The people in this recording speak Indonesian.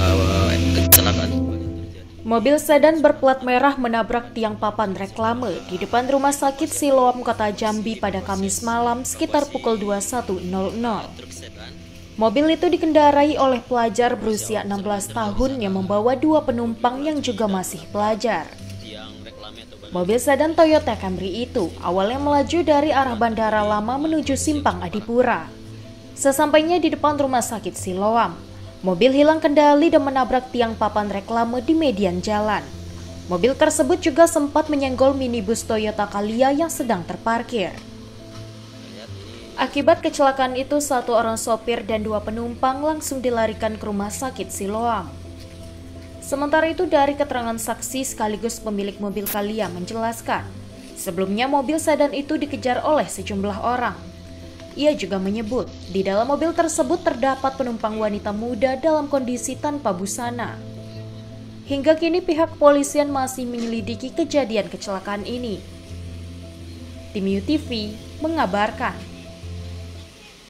kecelakaan. Mobil sedan berplat merah menabrak tiang papan reklame di depan Rumah Sakit Siloam, Kota Jambi pada Kamis malam sekitar pukul 21.00. Mobil itu dikendarai oleh pelajar berusia 16 tahun yang membawa 2 penumpang yang juga masih pelajar. Mobil sedan Toyota Camry itu awalnya melaju dari arah Bandara Lama menuju Simpang Adipura. Sesampainya di depan Rumah Sakit Siloam, mobil hilang kendali dan menabrak tiang papan reklame di median jalan. Mobil tersebut juga sempat menyenggol minibus Toyota Calya yang sedang terparkir. Akibat kecelakaan itu, 1 orang sopir dan 2 penumpang langsung dilarikan ke Rumah Sakit Siloam. Sementara itu, dari keterangan saksi sekaligus pemilik mobil Calya menjelaskan, sebelumnya mobil sedan itu dikejar oleh sejumlah orang. Ia juga menyebut, di dalam mobil tersebut terdapat penumpang wanita muda dalam kondisi tanpa busana. Hingga kini pihak kepolisian masih menyelidiki kejadian kecelakaan ini. Tim UTV mengabarkan.